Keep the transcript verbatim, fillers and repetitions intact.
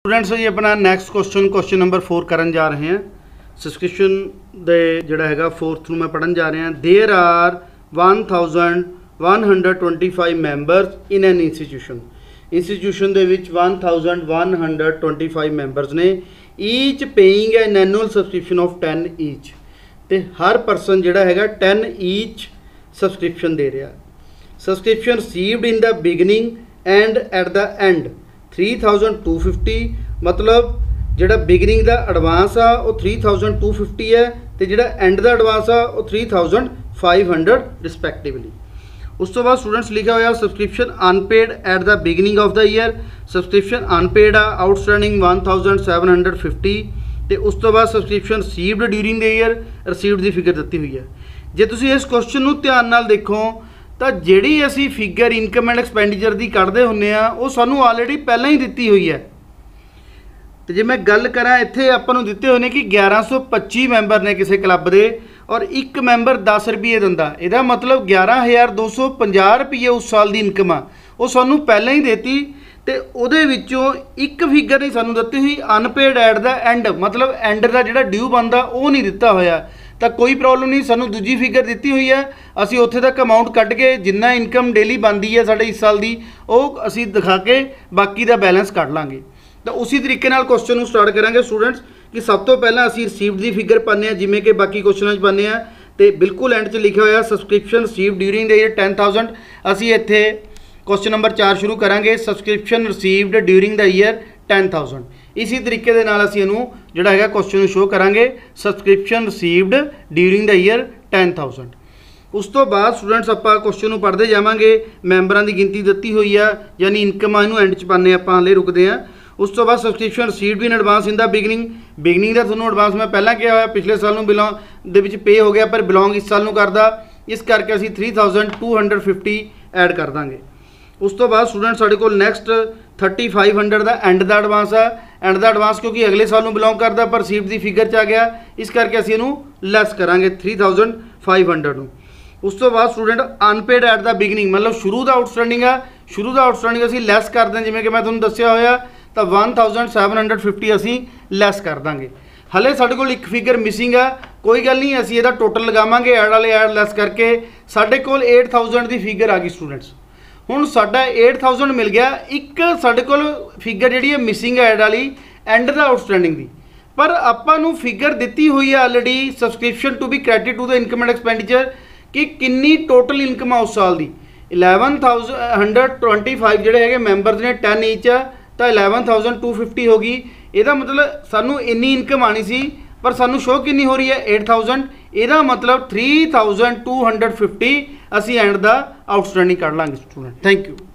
Students जी अपना next question question number four करन जा रहे हैं। सबसक्रिप्शन दे जिहड़ा हैगा फोर्थ नूं मैं पढ़न जा रहे हैं। There are one thousand one hundred twenty five members in an institution. Institution दे विच one thousand one hundred twenty five members ने, each paying an annual subscription of ten each. तो हर परसन जिहड़ा हैगा टेन ईच सबसक्रिप्शन दे रहा। Subscription received in the beginning and at the end three thousand two fifty, मतलब जिहड़ा beginning का एडवांस आ वो थ्री थाउजेंड टू फिफ्टी है, तो जिहड़ा एंड का एडवांस आ वो three thousand five hundred respectively. उस तो बाद स्टूडेंट्स लिखा हुआ subscription unpaid at the beginning of the year. Subscription unpaid आ outstanding one thousand seven hundred fifty, तो उस तो बाद subscription received during the year received की फिगर दी हुई है। जे तुसीं इस क्वेश्चन नूं ध्यान नाल देखो तो जिहड़ी असी फिगर इनकम एंड एक्सपेंडिचर की कढ़ते हुंदे आ वो सानू ऑलरेडी पहलां ही दित्ती हुई है। तो जे मैं गल करा इत्थे आपां नूं दित्ते हुए ने कि ग्यारह सौ पच्ची मैंबर ने किसी क्लब के और एक मैंबर दस रुपये दिंदा, इहदा मतलब ग्यारह हज़ार दो सौ पचास रुपये उस साल की इनकम आ वो सानू पहलां ही देती। तो उहदे विचों एक फिगर नहीं सानू दित्ती हुई अनपेड एट द एंड, मतलब एंड का जिहड़ा ड्यू बनदा वो नहीं दिता होया। तो कोई प्रॉब्लम नहीं, सानू दूजी फिगर दी हुई है, असी उत्थे तक अमाउंट कट के जिन्ना इनकम डेली बनती है साढ़े इस साल की वो असी दिखा के बाकी का बैलेंस कट लाँगे। तो उसी तरीके नाल क्वेश्चन को स्टार्ट करांगे स्टूडेंट्स कि सब तो पहला असी रिसीव्ड की फिगर पाने हैं जिमें कि बाकी क्वेश्चन पाने हैं। तो बिल्कुल एंड च लिखा हुआ subscription received during the year ten thousand. असी इत्थे क्वेश्चन नंबर चार शुरू करांगे subscription received during the year ten thousand. इसी तरीके दे नाल असी इहनूं जिहड़ा हैगा क्वेश्चन शो करांगे subscription received during the year ten thousand. उस तो बाद स्टूडेंट्स आपां क्वेश्चन पढ़ते जावांगे। मैंबरां की गिनती दित्ती हुई है यानी इनकम इनू एंड च पाने आपां हले रुकते हैं। उस तो बाद subscription received in advance in the beginning. Beginning का तुहानूं एडवांस मैं पहलां कहा होया पिछले साल नूं बिलोंग दे विच पे हो गया पर बिलोंग इस साल नूं करदा, इस करके असीं three thousand two hundred fifty add कर देंगे। उस तो बाद स्टूडेंट साढ़े को नैक्सट थर्टी फाइव हंड्रड का एंड का एडवांस है। एंड का एडवांस क्योंकि अगले साल में बिलोंग करता पर रिसीव्ड की फिगर च आ गया, इस करके असीं इहनूं लैस करांगे थ्री थाउजेंड फाइव हंड्रड नूं। उस तो बाद student unpaid at the beginning, मतलब शुरू का आउटस्टैंडिंग है, शुरू का आउटस्टैंडिंग असीं लैस कर दें जिवें कि मैं तुहानूं दस्सिया होया, तो one thousand seven hundred fifty असीं लैस कर देंगे। हले साढ़े कोल एक फिगर मिसिंग है, कोई गल नहीं, असीं इहदा टोटल लगावांगे ऐड वाले ऐड लैस करके साढ़े कोल एट थाउजेंड की फिगर आ गई स्टूडेंट्स। हुण साडा एट थाउजेंड मिल गया, एक साडे कोल फिगर जिहड़ी है मिसिंग है ऐड वाली एंड द आउटस्टैंडिंग दी, पर आपां नूं फिगर दित्ती हुई है already subscription to be credit to the income and expenditure कि किन्नी टोटल इनकम है उस साल की eleven thousand hundred twenty five जिहड़े हैगे मैंबर्स ने टेन ईच आ, तो इलेवन थाउजेंड टू फिफ्टी होगी। इहदा मतलब सानू इन्नी इनकम आनी सी पर सानू शो किन्नी हो रही है एट थाउजेंड, इहदा मतलब three thousand two hundred fifty असी एंड द आउटस्टैंडिंग कढ़ लांगे स्टूडेंट। Thank you.